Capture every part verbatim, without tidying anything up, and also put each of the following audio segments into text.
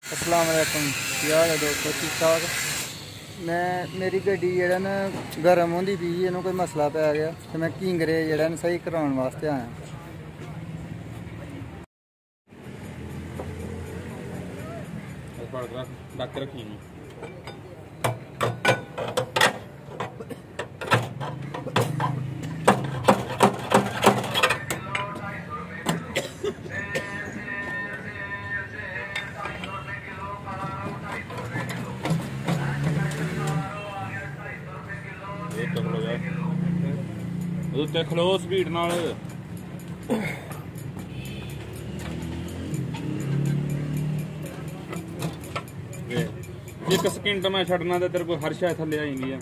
अस्सलाम वालेकुम, क्या हाल है दोस्तों? ठीक ठाक। मैं मेरी गड्डी जेह्ड़ा ना गर्म होंदी पी, इनू कोई मसला पै गया तो मैं किंगरे जेह्ड़ा ना सही कराने वास्ते आया। उत्ते खलो स्पीड नाल एक सेकंड मैं छड़ना तो तेरे को हर शायद थले आई है।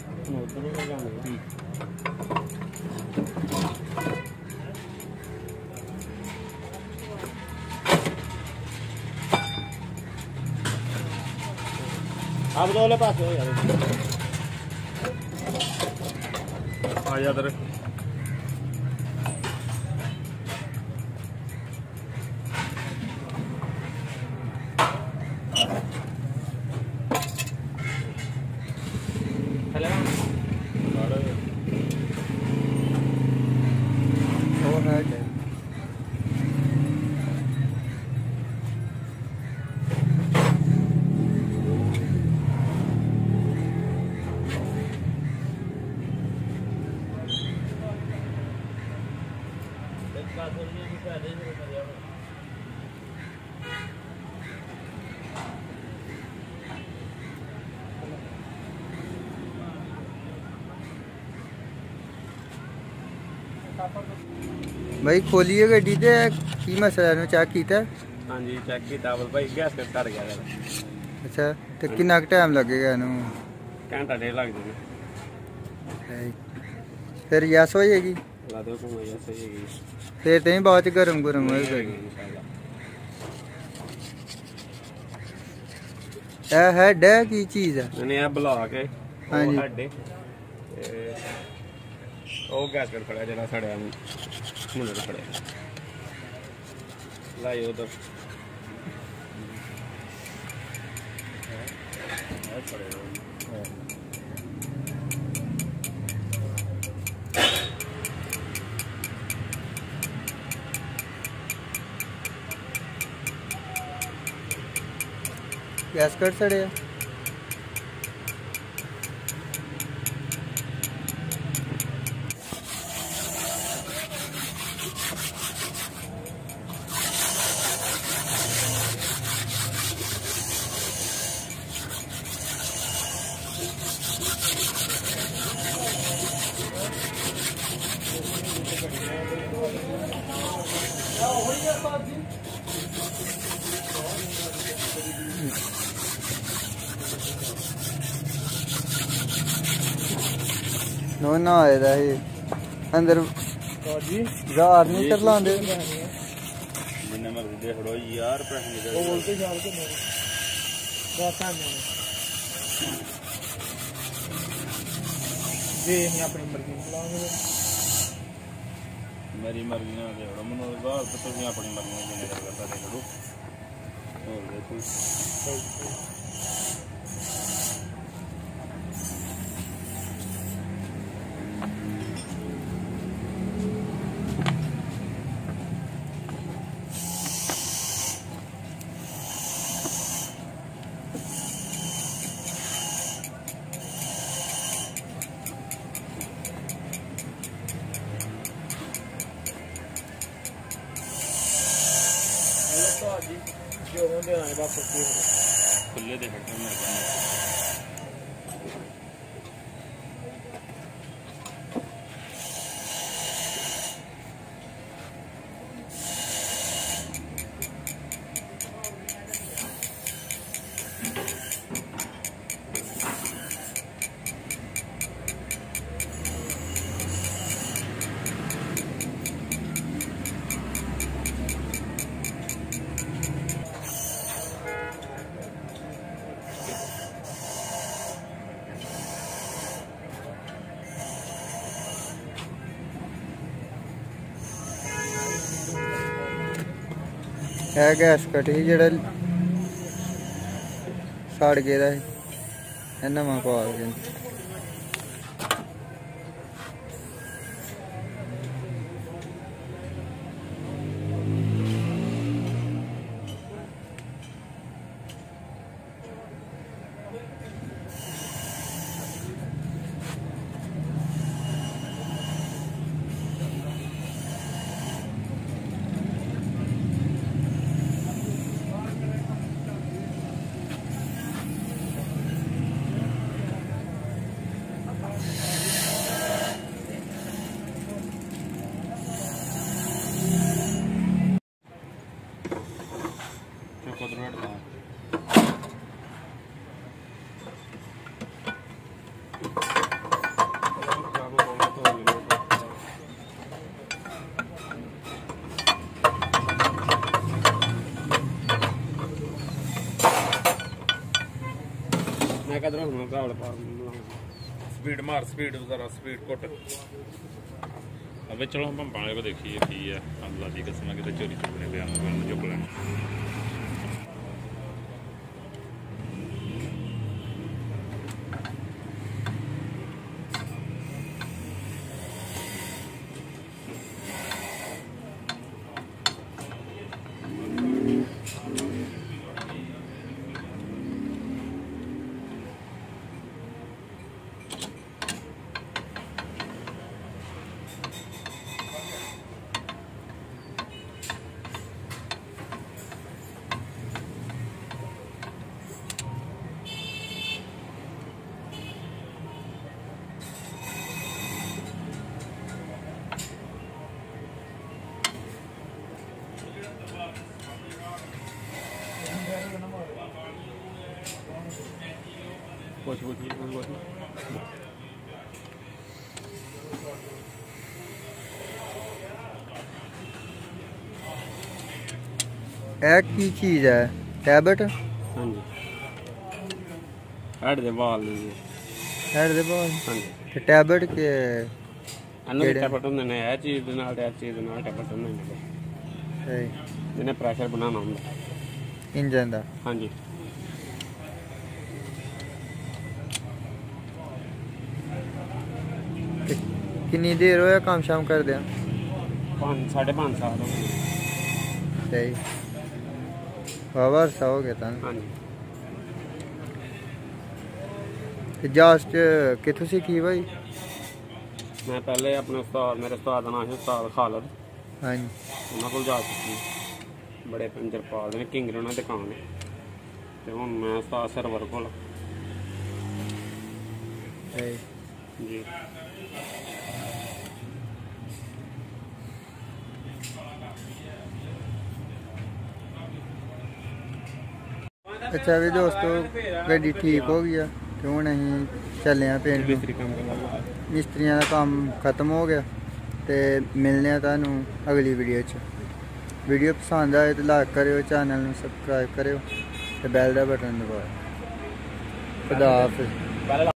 आप दो पास हो यार आ जा तेरे भाई खोलिए गड्डी ते की मसला चेक किया? हाँ जी चेक किया भाई, गैस कट कर गया। अच्छा तो कितना टाइम लगेगा इनू? घंटा डेढ़ लग जाएगा। फिर यस हो जाएगी? ला दो को यस हो जाएगी। फिर तो बहुत गर्म गर्म हो जाएगी। ए हेड है की चीज है? नहीं है ब्लॉक है। हाँ जी हेड है ओ गैस कट खड़ा जरा सड़या मुंडे ते खड़े लाई उधर गैस कट सड़े। नो ना आया ही अंदर जार नहीं कर लांदे जिन्ने मर्जी दे खड़ो यार पैसे निकल वो बोलते यार के मेरे बात है ये नहीं अपनी मर्जी चलाओगे मेरी मर्जी ना दे खड़ो मनो बाहर तो तुम अपनी मर्जी जिन्ने करता दे खड़ो और देखो जो होंगे ना वापस खुले दे सकते हैं। है गैस कट ही जेड़ा ਸੜ ਗਿਆ ਦਾ ਇਹ ਨਵਾਂ ਪਾ ਕੇ मैं कहता हूँ घाल पा स्पीड मार स्पीड जरा स्पीड घुट अब चलो हम पाने को देखिए की है अल्लाह की कसम कि चोरी चुकने पे हम चुक लेना कुछ कुछ कुछ ਇਹ ਕੀ ਚੀਜ਼ ਹੈ ਟੈਬਲੇਟ हाँ जी हेड दे बाल लीजिए ਹੈਡ ਦੇ ਬਾਅਦ हाँ जी ਤੇ ਟੈਬਲੇਟ ਕੇ अन्नू टैबलेट होंदे ने ਇਹ ਚੀਜ਼ ਦੇ ਨਾਲ ਇਹ ਚੀਜ਼ ਦੇ ਨਾਲ ਟੈਬਲੇਟ ਹੁੰਦੇ ਨੇ ਸਹੀ ਜਿਹਨੇ ਪ੍ਰੈਸ਼ਰ ਬਣਾਉਣਾ ਹੁੰਦਾ ਇੰਜਨ ਦਾ हाँ जी ਤੇ ਕਿੰਨੀ ਦੇਰ ਹੋਇਆ ਕੰਮ ਸ਼ਾਮ ਕਰਦੇ ਆ पाँच साढ़े पाँच साल हो गए ਸਹੀ ਵਾਵਾ ਅਰਸਾ ਹੋ ਗਿਆ ਤਾਂ हाँ जी ਤੇ ਜਾਸਟ ਕਿੱਥੋਂ ਸਿੱਖੀ ਬਾਈ मैं पहले अपने उस्ताद मेरे उस्ताद का नाम है उस्ताद खालिद ਹਾਂਜੀ ਉਹਨਾਂ ਕੋਲ ਜਾ ਚੁੱਕੀ ਬੜੇ ਪੰਜਰ ਪਾਲਦੇ ਨੇ ਕਿੰਗਰ ਉਹਨਾਂ ਦੀ ਦੁਕਾਨ ਹੈ ਤੇ ਹੁਣ ਮੈਂ ਉਸਤਾਦ ਸਰਵਰ ਕੋਲ ਸਹੀ ਜੀ ਅੱਛਾ ਵੀ ਦੋਸਤੋ ਗੱਡੀ ਠੀਕ ਹੋ ਗਈ ਆ ਤੇ ਹੁਣ ਅਸੀਂ ਚੱਲੇ ਆ ਪਿੰਡ ਨੂੰ ਮਿਸਤਰੀ ਕੰਮ ਕਰਦਾ ਮਿਸਤਰੀਆਂ ਦਾ ਕੰਮ ਖਤਮ ਹੋ ਗਿਆ ਤੇ ਮਿਲਨੇ ਆ ਤੁਹਾਨੂੰ ਅਗਲੀ ਵੀਡੀਓ 'ਚ ਵੀਡੀਓ ਪਸੰਦ ਆਏ ਤੇ ਲਾਈਕ ਕਰਿਓ ਚੈਨਲ ਨੂੰ ਸਬਸਕ੍ਰਾਈਬ ਕਰਿਓ ਤੇ ਬੈਲ ਦਾ ਬਟਨ ਦਬਾਓ ਖੁਦਾ ਹਾਫਿਜ਼